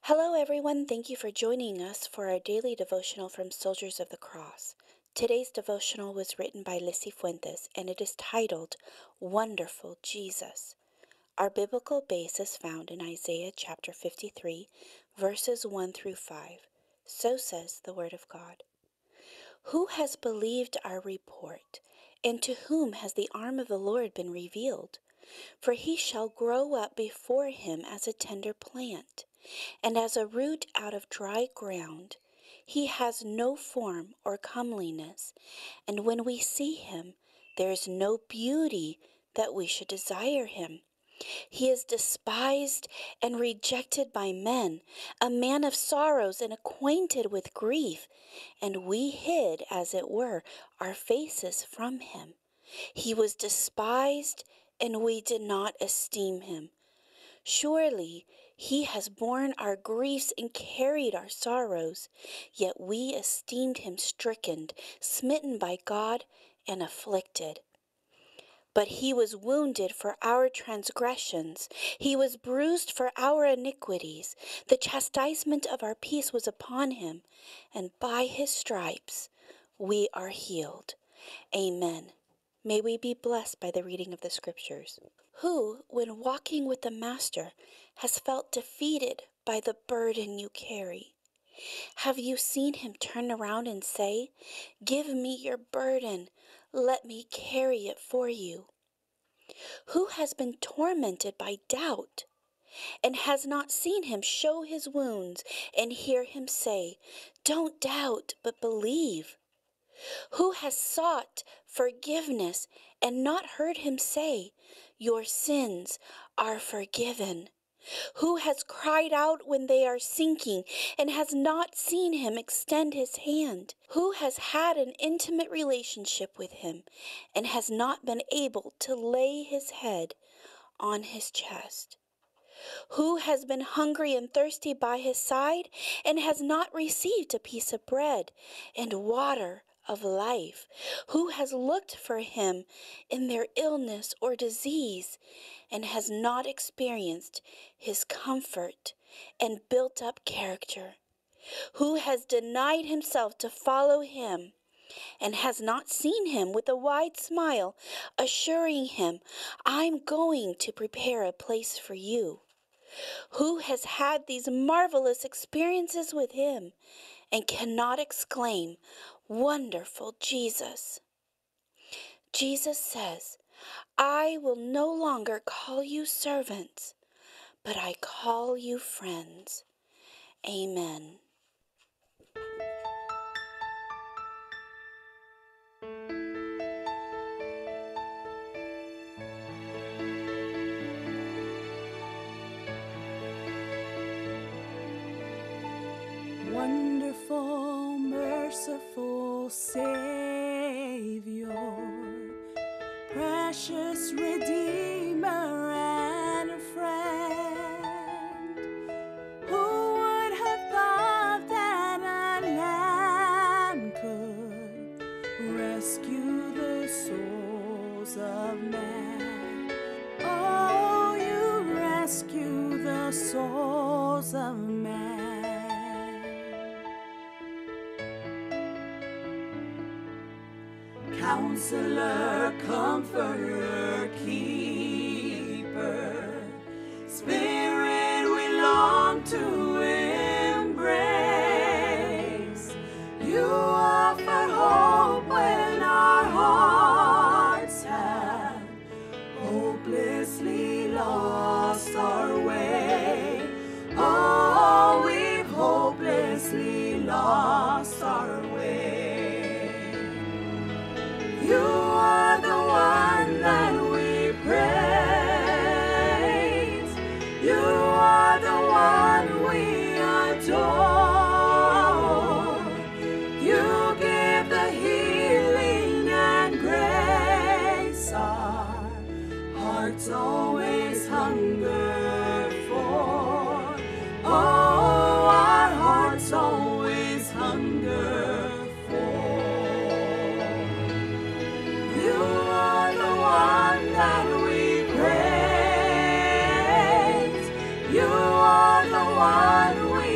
Hello, everyone. Thank you for joining us for our daily devotional from Soldiers of the Cross. Today's devotional was written by Lissy Fuentes, and it is titled, Wonderful Jesus. Our biblical base is found in Isaiah chapter 53, verses 1 through 5. So says the Word of God. Who has believed our report, and to whom has the arm of the Lord been revealed? For he shall grow up before him as a tender plant, and as a root out of dry ground. He has no form or comeliness, and when we see him, there is no beauty that we should desire him. He is despised and rejected by men, a man of sorrows and acquainted with grief, and we hid, as it were, our faces from him. He was despised, and we did not esteem him. Surely he has borne our griefs and carried our sorrows, yet we esteemed him stricken, smitten by God, and afflicted. But he was wounded for our transgressions, he was bruised for our iniquities. The chastisement of our peace was upon him, and by his stripes we are healed. Amen. May we be blessed by the reading of the Scriptures. Who, when walking with the Master, has felt defeated by the burden you carry? Have you seen him turn around and say, "Give me your burden, let me carry it for you"? Who has been tormented by doubt, and has not seen him show his wounds and hear him say, "Don't doubt, but believe"? Who has sought forgiveness and not heard him say, "Your sins are forgiven"? Who has cried out when they are sinking and has not seen him extend his hand? Who has had an intimate relationship with him and has not been able to lay his head on his chest? Who has been hungry and thirsty by his side and has not received a piece of bread and water of life? Who has looked for him in their illness or disease and has not experienced his comfort and built up character? Who has denied himself to follow him and has not seen him with a wide smile, assuring him, "I'm going to prepare a place for you"? Who has had these marvelous experiences with him and cannot exclaim, "Wonderful Jesus"? Jesus says, "I will no longer call you servants, but I call you friends." Amen. Wonderful, merciful Savior, precious Redeemer and friend, who would have thought that a lamb could rescue the souls of men? Oh, you rescue the souls of men. Counselor, Comforter, Keeper, Spirit we long to embrace. You offer hope when our hearts have hopelessly lost our way. Oh, we've hopelessly lost our way. You are the one that we praise. You are the one we adore. You give the healing and grace our hearts always hunger for. Oh, our hearts always hunger for. You are the one that we praise. You are the one we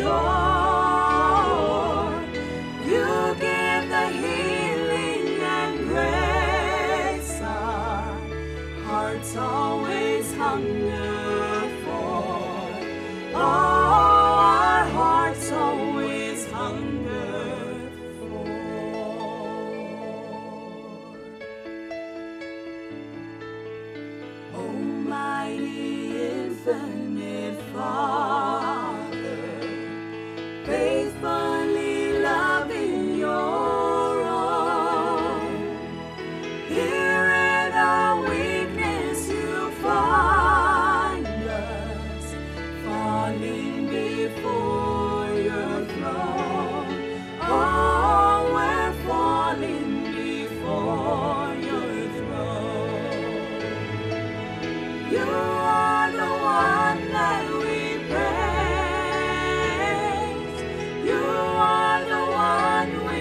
adore. You give the healing and grace our hearts always hunger for. Oh, our hearts always hunger for. Almighty infinite Father, faithfully loving your own. Here in our weakness you find us, falling before your throne. Oh, we're falling before your throne. You are the one that we praise. You are the one we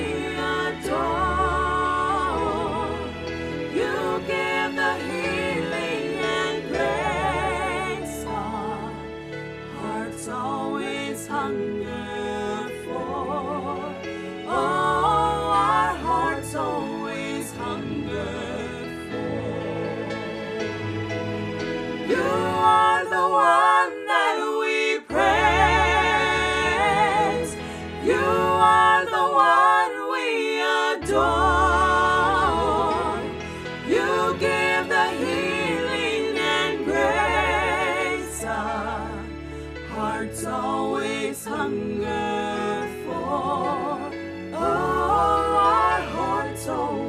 adore. You give the healing and grace our hearts always hunger for. Oh, our hearts always hunger for. You are the one that we praise. You are the one we adore. You give the healing and grace our hearts always hunger for. Oh, our hearts always